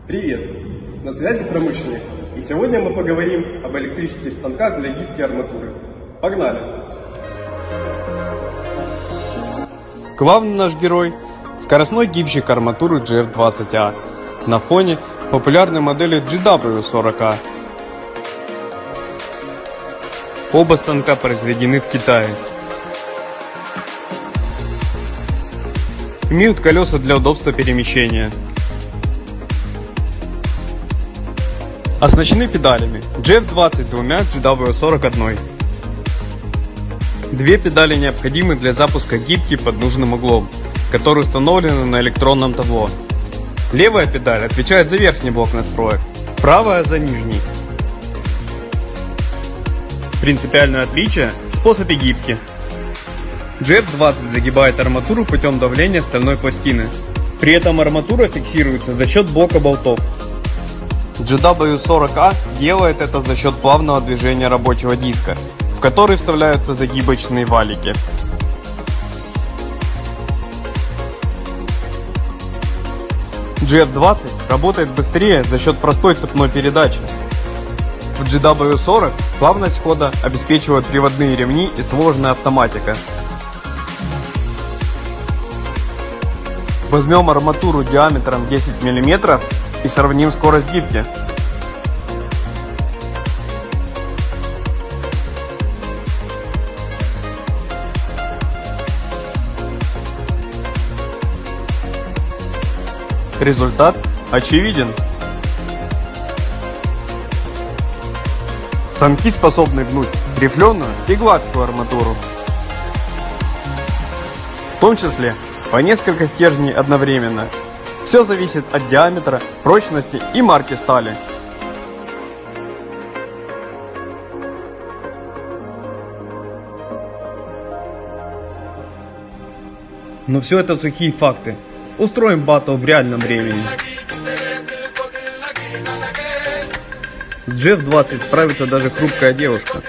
Привет! На связи промышленник, и сегодня мы поговорим об электрических станках для гибкой арматуры. Погнали! Главный наш герой – скоростной гибщик арматуры GF20A на фоне популярной модели GW40A. Оба станка произведены в Китае. Имеют колеса для удобства перемещения. Оснащены педалями GF20 двумя, GW40 одной. Две педали необходимы для запуска гибки под нужным углом, которые установлены на электронном табло. Левая педаль отвечает за верхний блок настроек, правая за нижний. Принципиальное отличие в способе гибки. GF20 загибает арматуру путем давления стальной пластины. При этом арматура фиксируется за счет блока болтов. GW40A делает это за счет плавного движения рабочего диска, в который вставляются загибочные валики. GF20 работает быстрее за счет простой цепной передачи. В GW40 плавность хода обеспечивают приводные ремни и сложная автоматика. Возьмем арматуру диаметром 10 мм и сравним скорость гибки. Результат очевиден. Станки способны гнуть рифленую и гладкую арматуру, в том числе по несколько стержней одновременно. Все зависит от диаметра, прочности и марки стали. Но все это сухие факты. Устроим батл в реальном времени. С GF20 справится даже хрупкая девушка.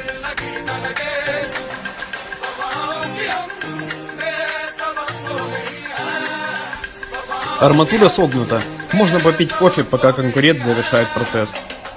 Арматура согнута. Можно попить кофе, пока конкурент завершает процесс.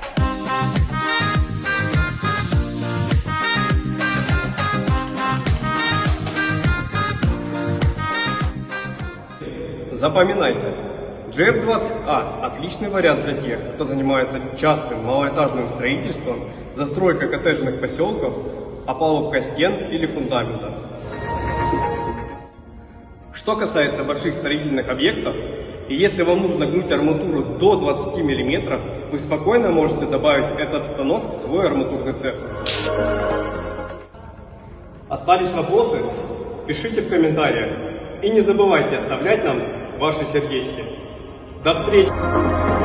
Запоминайте, GF20A – отличный вариант для тех, кто занимается частым малоэтажным строительством, застройкой коттеджных поселков, опалубкой стен или фундамента. Что касается больших строительных объектов, и если вам нужно гнуть арматуру до 20 мм, вы спокойно можете добавить этот станок в свой арматурный цех. Остались вопросы? Пишите в комментариях. И не забывайте оставлять нам ваши сердечки. До встречи!